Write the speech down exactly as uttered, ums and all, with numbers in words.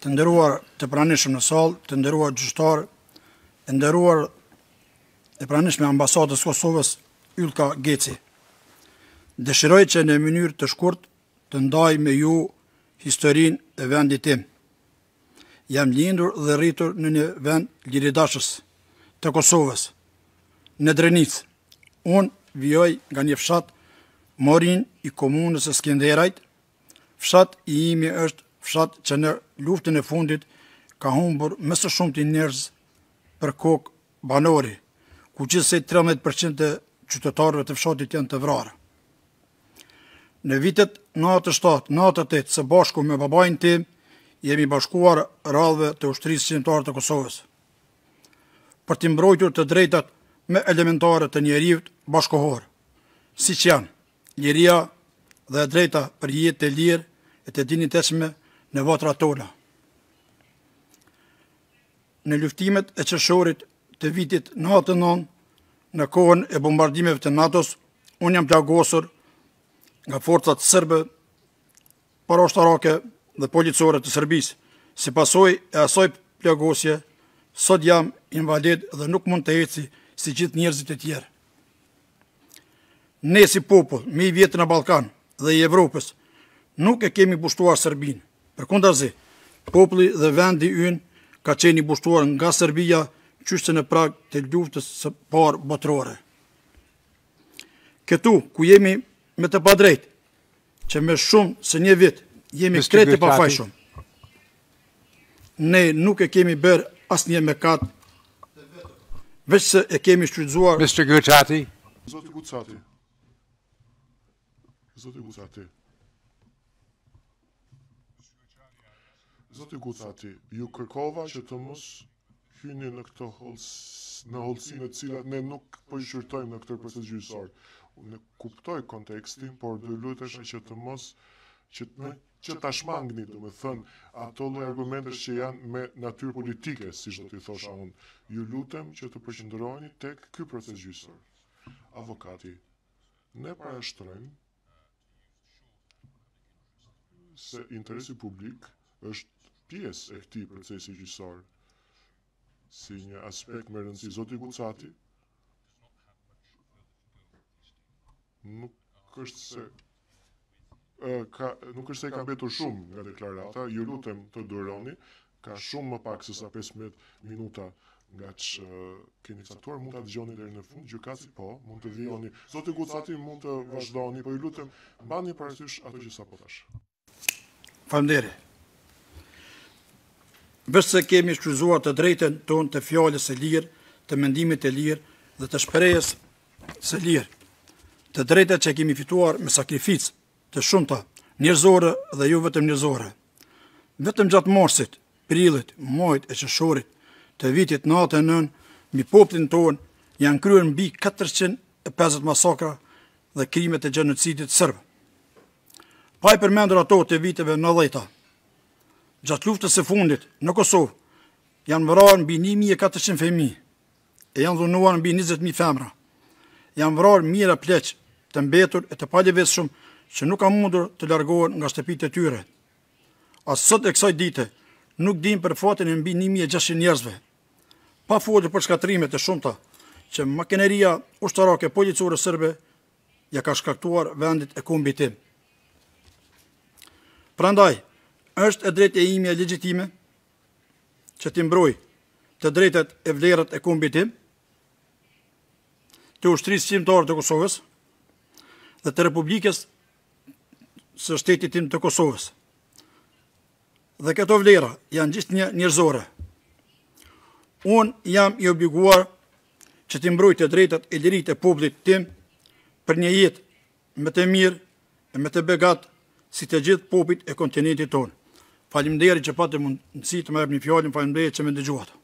të nderuar të pranishëm në sallë, të nderuar gjyqtarë, të nderuar e pranishme ambasadës Kosovës Ylka Geci. Dëshiroj që në mënyrë të shkurt të ndaj me ju historinë e vendit tim. Jam lindur dhe rritur në një vend liridashës të Kosovës, në Drenicë. Unë vijoj nga një fshat Morin i komunës së Skenderajt. Fshat i imi është fshat që në luftën e fundit ka humbur më së shumti njerëz për kokë banori, ku gjithsej tridhjetë përqind të qytetarëve të fshatit janë të vrarë. Në vitet nëntëdhjetë shtatë nëntëdhjetë opt së bashku me babain tim jemi bashkuar radhëve të ushtrisë shqiptare të Kosovës për të mbrojtur të drejtat më elementare të njerëzit bashkëkohor, siç janë liria dhe drejta për jetë të lirë e të dinjitetshme në votrat tona. Në luftimet e qershorit të vitit nëntëdhjetë e nëntë, në kohën e bombardimeve të NATO-s, unë jam plagosur nga forcat serbe, parashtarake dhe policore të Serbisë. Si pasojë e asaj plagosje, sot jam invalid dhe nuk mund të eci si gjithë njerëzit e tjerë. Ne si popull, me i vjetë në Ballkan dhe i Evropës, nuk e kemi pushtuar Serbinë. Përkundazi, populli dhe vendi ynë ka qenë i pushtuar nga Serbia qyshtë në prag të luftës së parë botërore. Këtu, ku jemi me të padrejt, që me shumë se një vit jemi krejt të pafajshëm, ne nuk e kemi bërë asnjë mëkat, veç se e kemi shfrytzuar. mister Gucciati. Zoti Gucciati. Zoti Gucciati. Zoti Gucciati, ju kërkova që të mos hyni në këtë hols, në hollësinë të cilat ne nuk po i shqyrtojmë në këtë proces gjyqësor. Unë kuptoj kontekstin, por do lutesha që të mos që të që ta shmangni, do me thënë, ato lloj argumentesh që janë me natyrë politike, siç do t'i thosha unë. Ju lutem që të përqendroheni tek ky proces gjyqësor. Avokati, ne parashtrojmë se interesi publik është pjesë e këtij procesi gjyqësor. Si një aspekt me rëndësi, zoti Gucciati, nuk është se Ka, nuk është se ka mbetur shumë nga deklarata, ju lutem të duroni, ka shumë më pak se sa pesëmbëdhjetë minuta nga që keni caktuar, mund ta dëgjoni deri në fund, gjykatësi po, mund të vijoni. Zoti Gucciati, mund të vazhdoni, po ju lutem mbani parasysh ato që sapo thash. Faleminderit. Veç se kemi shfrytzuar të drejtën tonë të fjalës së lirë, të mendimit të lirë dhe të shprehjes së lirë, të drejtat që kemi fituar me sakrificë të shumta, njerëzore dhe jo vetëm njerëzore. Vetëm gjatë marsit, prillit, majit e qershorit të vitit nëntëdhjetë e nëntë, mbi popullin tonë janë kryer mbi katërqind e pesëdhjetë masakra dhe krime të gjenocidit serb. Pa i përmendur ato të viteve nëntëdhjetë, gjatë luftës së fundit në Kosovë janë vrarë mbi një mijë e katërqind fëmijë e janë dhunuar mbi njëzet mijë femra. Janë vrarë mijëra pleq të mbetur e të paleveshëm që nuk ka mundur të largohen nga shtëpitë e tyre. As sot e kësaj dite nuk dim për fatin e mbi një mijë e gjashtëqind njerëzve, pa folur për shkatrimet e shumta që makineria ushtarake policore serbe ja ka shkaktuar vendit e kombit tim. Prandaj, është e drejtë e ime legjitime që të mbroj të drejtat e vlerat e kombit tim, të ushtrisë shqiptare të Kosovës dhe të Republikës së shtetit tim të Kosovës. Dhe këto vlera janë gjithë një njerëzore. Unë jam i obliguar që të mbroj të drejtat e lirit e popullit tim për një jetë më të mirë e më të begat si të gjithë popujt e kontinentit tonë. Faleminderit që patë mundësi të më jepni fjalën, faleminderit që më dëgjuat.